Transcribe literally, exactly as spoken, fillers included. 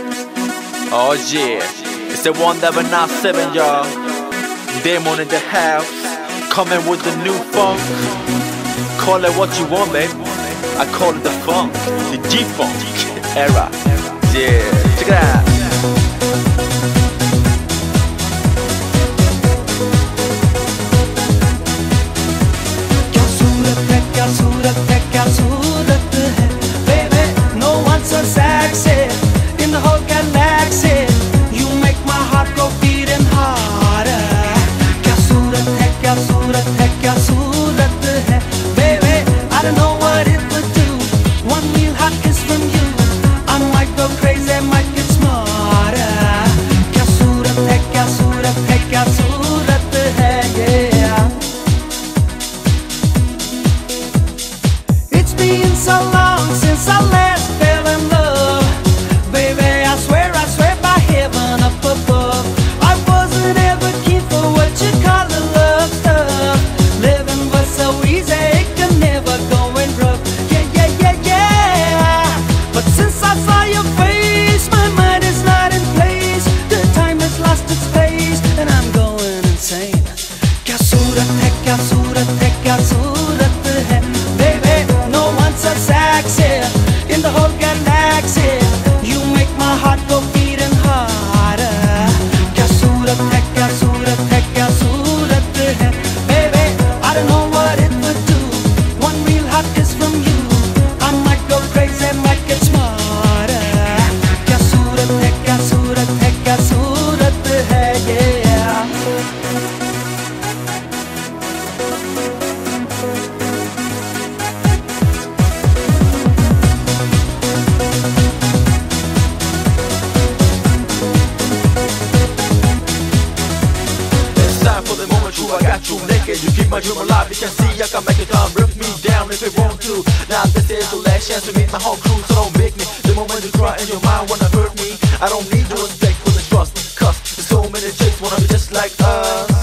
Oh yeah, it's the one that we're not seven, y'all. Demon in the house, coming with the new funk. Call it what you want, babe. I call it the funk, the G-funk era. Yeah, check it out. क्या सूरत है, क्या सूरत है, क्या सूरत है, baby. No one's so sexy in the whole galaxy. You make my heart go beating harder. क्या सूरत है, क्या सूरत है, क्या सूरत है, baby. I don't know what it would do. One real hot kiss from you, I might go crazy, might get smarter. क्या सूरत है, क्या सूरत है, क्या सूरत है, yeah. It's been so long since I last fell in love. Baby, I swear, I swear by heaven up above, I wasn't ever keen for what you call the love stuff. Living was so easy, it could never go in rough. Yeah, yeah, yeah, yeah. But since I saw your face, my mind is not in place. The time has lost its pace, and I'm going insane. क्या सूरत है, क्या सूरत है, क्या सूरत है, baby. No one's so sexy in the whole galaxy. You make my heart go beating harder. क्या सूरत है, क्या सूरत है, क्या सूरत है, baby. I don't know what it would do. One real hot kiss from you, I might go crazy, might get smarter. क्या सूरत है, क्या सूरत है, क्या सूरत है, yeah. It's time for the moment true, I got you naked. You keep my dream alive, you can see I can make it come. Rip me down if you want to. Now this is the last chance to meet my whole crew. So don't make me the moment you cry in your mind wanna hurt me. I don't need your respect for the trust, cause there's so many chicks wanna be just like us.